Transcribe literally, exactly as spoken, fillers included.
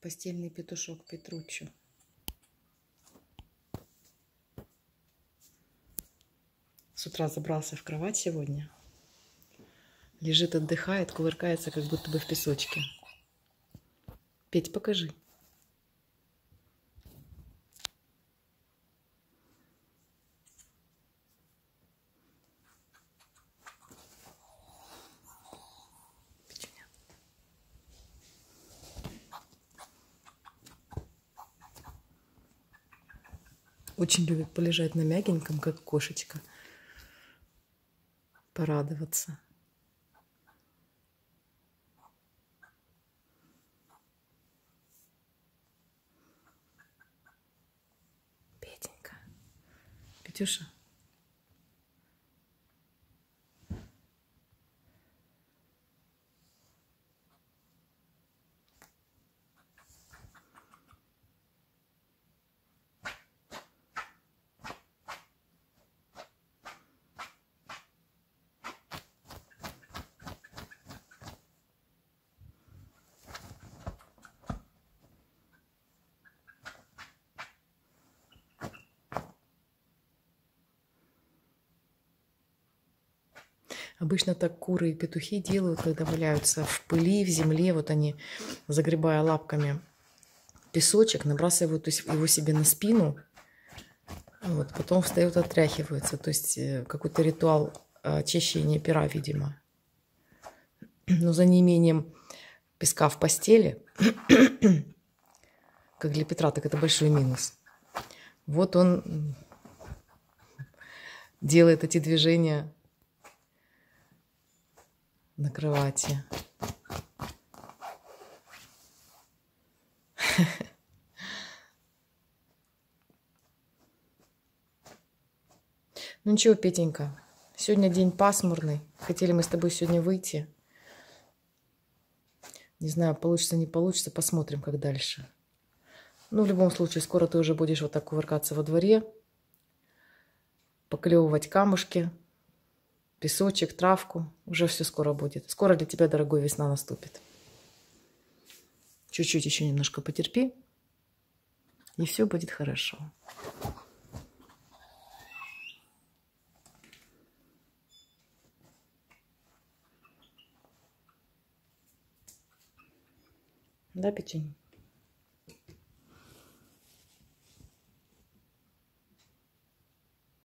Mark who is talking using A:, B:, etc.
A: Постельный петушок Петруччо. С утра забрался в кровать сегодня. Лежит, отдыхает, кувыркается, как будто бы в песочке. Петь, покажи. Петюня. Очень любит полежать на мягеньком, как кошечка. Порадоваться. Петенька. Петюша. Обычно так куры и петухи делают, когда валяются в пыли, в земле. Вот они, загребая лапками песочек, набрасывают его себе на спину. Вот, потом встают, отряхиваются. То есть какой-то ритуал очищения пера, видимо. Но за неимением песка в постели, как для Петра, так это большой минус. Вот он делает эти движения на кровати. Ну ничего, Петенька, сегодня день пасмурный. Хотели мы с тобой сегодня выйти. Не знаю, получится, не получится. Посмотрим, как дальше. Ну, в любом случае, скоро ты уже будешь вот так кувыркаться во дворе. Поклевывать камушки, песочек, травку. Уже все скоро будет. Скоро для тебя, дорогой, весна наступит. Чуть-чуть еще немножко потерпи. И все будет хорошо. Да, Петюнь?